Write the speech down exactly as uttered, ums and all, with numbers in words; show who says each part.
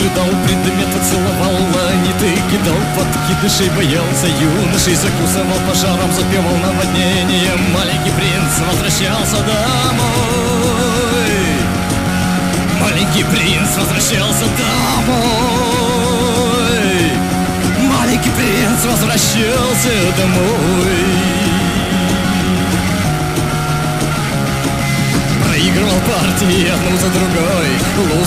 Speaker 1: ожидал предметы, целовал ланиты, кидал подкидышей, боялся юношей, закусывал пожаром, запевал наводнением. Маленький принц возвращался домой. Маленький принц возвращался домой. Маленький принц возвращался домой. Проигрывал партии одну за другой, луз